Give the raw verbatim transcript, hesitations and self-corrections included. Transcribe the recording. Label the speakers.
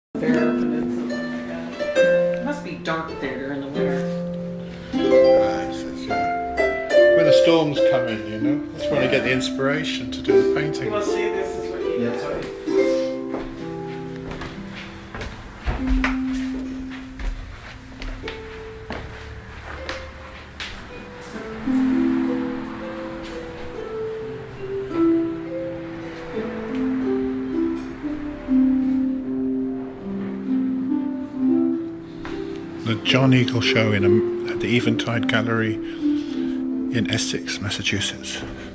Speaker 1: Fair Peninsula. It must be dark there in the winter.
Speaker 2: Right, so it's, uh, when the storms come in, you know, that's when I get the inspiration to do the painting.
Speaker 1: Well, see, this is what you
Speaker 3: Yeah, sorry.
Speaker 2: The John Eagle show in a, at the Eventide Gallery in Essex, Massachusetts.